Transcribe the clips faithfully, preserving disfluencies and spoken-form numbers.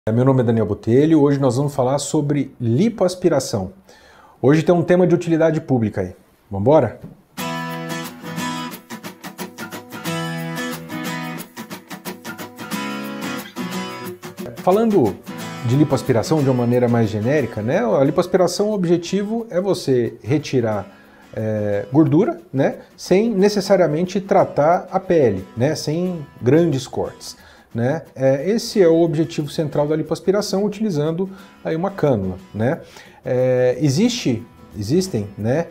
Meu nome é Daniel Botelho, hoje nós vamos falar sobre lipoaspiração. Hoje tem um tema de utilidade pública aí. Vamos embora? Falando de lipoaspiração de uma maneira mais genérica, né? A lipoaspiração, o objetivo é você retirar é, gordura, né? Sem necessariamente tratar a pele, né? Sem grandes cortes. Né? É, esse é o objetivo central da lipoaspiração, utilizando aí uma cânula. Né? É, existe, existem né,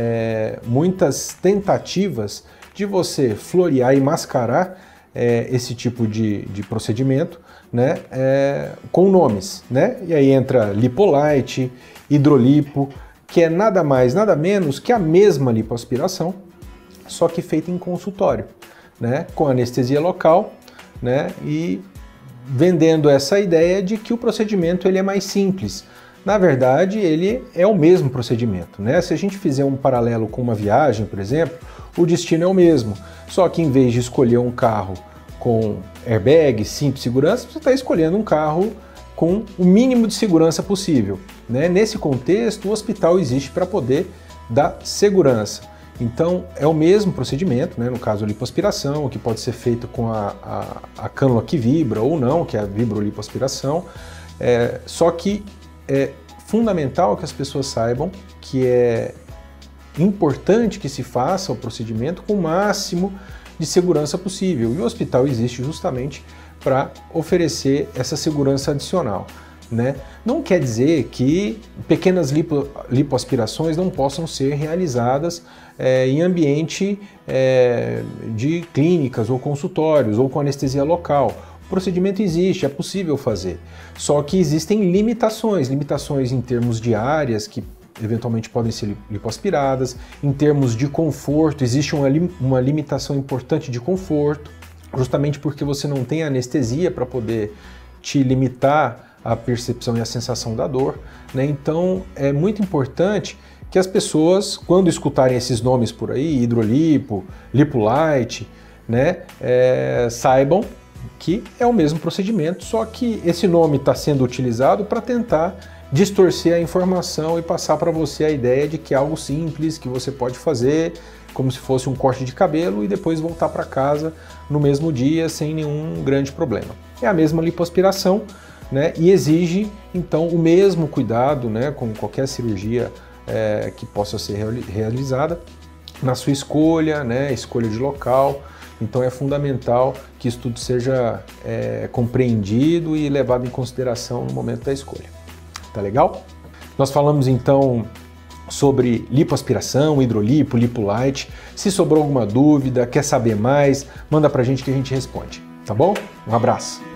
é, muitas tentativas de você florear e mascarar é, esse tipo de, de procedimento, né, é, com nomes. Né? E aí entra Lipolite, hidrolipo, que é nada mais, nada menos que a mesma lipoaspiração, só que feita em consultório, né, com anestesia local. Né, e vendendo essa ideia de que o procedimento ele é mais simples. Na verdade, ele é o mesmo procedimento. Né? Se a gente fizer um paralelo com uma viagem, por exemplo, o destino é o mesmo. Só que em vez de escolher um carro com airbag, cinto de segurança, você está escolhendo um carro com o mínimo de segurança possível. Né? Nesse contexto, o hospital existe para poder dar segurança. Então, é o mesmo procedimento, né? No caso a lipoaspiração, que pode ser feito com a, a, a cânula que vibra ou não, que é a vibrolipoaspiração, é, só que é fundamental que as pessoas saibam que é importante que se faça o procedimento com o máximo de segurança possível, e o hospital existe justamente para oferecer essa segurança adicional. Né? Não quer dizer que pequenas lipo, lipoaspirações não possam ser realizadas é, em ambiente é, de clínicas ou consultórios ou com anestesia local. O procedimento existe, é possível fazer, só que existem limitações, limitações em termos de áreas que eventualmente podem ser lipoaspiradas, em termos de conforto, existe uma, uma limitação importante de conforto, justamente porque você não tem anestesia para poder te limitar a percepção e a sensação da dor, né? Então é muito importante que as pessoas, quando escutarem esses nomes por aí, hidrolipo, Lipolite, né, é, saibam que é o mesmo procedimento, só que esse nome está sendo utilizado para tentar distorcer a informação e passar para você a ideia de que é algo simples, que você pode fazer como se fosse um corte de cabelo e depois voltar para casa no mesmo dia sem nenhum grande problema. É a mesma lipoaspiração, né, e exige então o mesmo cuidado, né, como qualquer cirurgia é, que possa ser realizada na sua escolha, né, escolha de local. Então é fundamental que isso tudo seja é, compreendido e levado em consideração no momento da escolha. Tá legal? Nós falamos então sobre lipoaspiração, hidrolipo, Lipolite. Se sobrou alguma dúvida, quer saber mais, manda pra gente que a gente responde, tá bom? Um abraço!